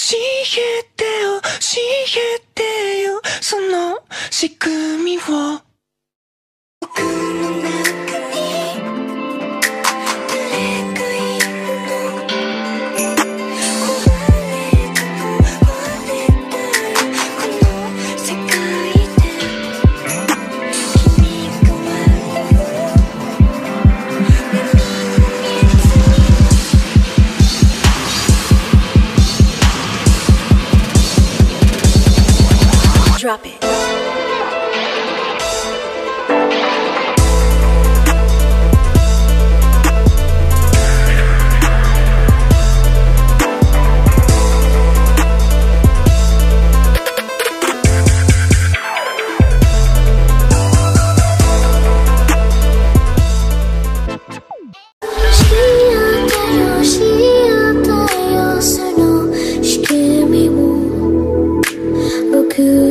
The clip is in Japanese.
えて教えてよ、その仕組みを。僕の中に誰かいるの。壊れた壊れたらこの世界で君が笑う。何も見えずに Drop it. Could